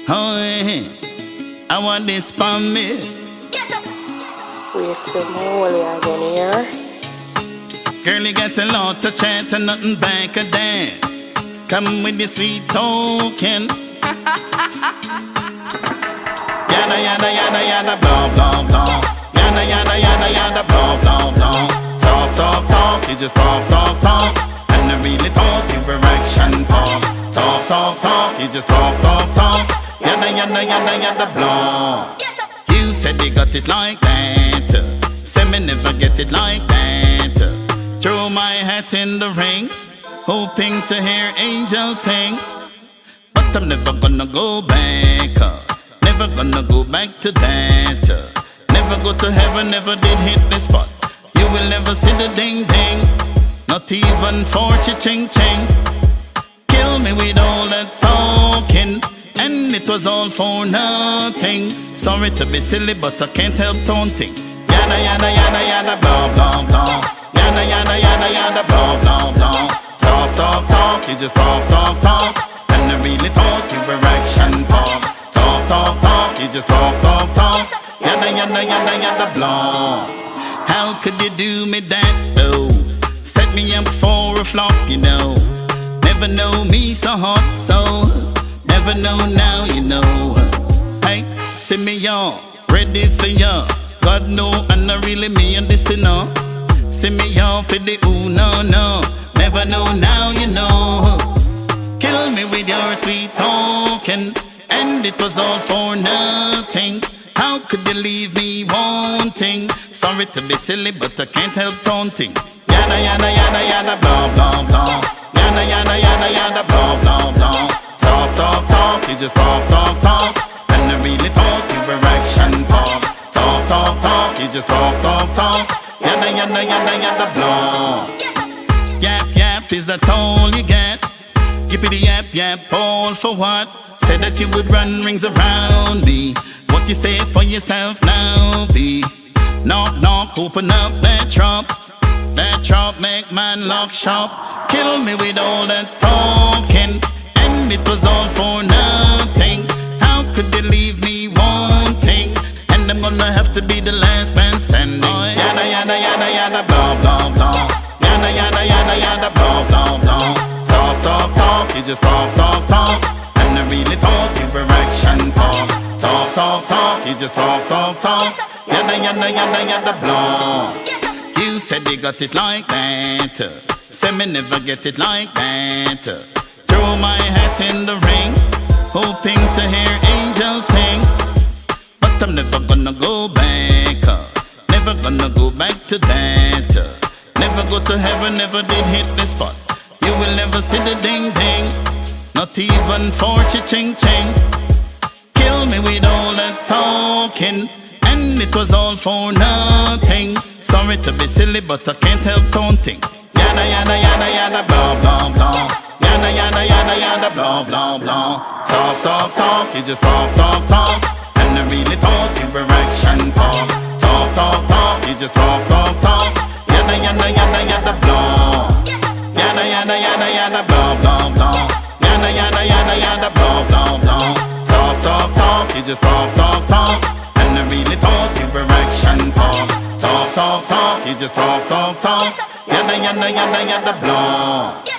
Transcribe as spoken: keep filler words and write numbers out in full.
Oh, yeah. I want this for me. Wait till Molly again here. Girl, you got a lot to chat and nothing back of that. Come with the sweet token. Yada, yada, yada, yada, blah, blah, blah. Yada, yada, yada, yada, blah, blah, blah. Talk, talk, talk, you just talk, talk, talk. And I really thought you were action pause. Talk, talk, talk, you just talk, talk, talk. Yada, yada, yada, yada, blah. You said you got it like that. Say me never get it like that. Throw my hat in the ring, hoping to hear angels sing. But I'm never gonna go back. Never gonna go back to that. Never go to heaven, never did hit the spot. You will never see the ding ding, not even for ching ching. Kill me with all that talking, and it was all for nothing. Sorry to be silly, but I can't help taunting. Yada yada yada yada blah blah blah. Yada yada yada yada blah blah blah. Talk talk talk, you just talk talk talk. And I really thought you were action pause. Talk talk talk, you just talk talk talk. Yada yada yada yada blah. How could you do me that? Oh, set me up for a flop, you know. Never know me so hot, so never know now, you know. Hey, see me y'all, ready for y'all. God know, and I really mean this, you know. See me y'all for the ooh, no, no. Never know now, you know. Kill me with your sweet talking, and it was all for nothing. How could you leave me wanting? Sorry to be silly, but I can't help taunting. Yada yada yada yada blah blah blah. Yada yada yada yada blah blah blah. Talk talk talk, you just talk talk talk. And I really thought you were action pause. Talk talk talk, you just talk talk talk. Yada yada yada yada blah. Yap yap, is that all you get? Yippity yap yap, all for what? Said that you would run rings around me. What you say for yourself now, be? Knock knock, open up that trap. That trap make man lock shop. Kill me with all that talking, and it was all for nothing. How could you leave me wanting? And I'm gonna have to be the last man standing. Yada yada yada yada blah blah blah. Yada yada yada yada blah blah blah. Talk talk talk, you just talk talk talk. And I really thought you were action pause. Talk talk talk, you just talk talk talk. Yada yada yada yada blah. You said you got it like that. Say me never get it like that. Throw my hat in the ring, hoping to hear angels sing. But I'm never gonna go back. Never gonna go back to that. Never go to heaven, never did hit the spot. You will never see the ding ding, not even for ching ching. Kill me with all that talking, and it was all for nothing. Sorry to be silly, but I can't help taunting. Yada yada yada yada blah blah blah. Yada yada yada yada blah blah blah. Talk talk talk, you just talk talk talk. And I really thought you were action pause. Talk talk talk, you just talk talk talk. Yada yada yada yada blah. Yada yada yada yada blah blah blah. Yada yada yada yada blah blah blah. Talk talk talk, you just talk talk talk. And I really thought you were action pause. Talk talk talk, you just talk talk talk. Yada yada yada yada blah.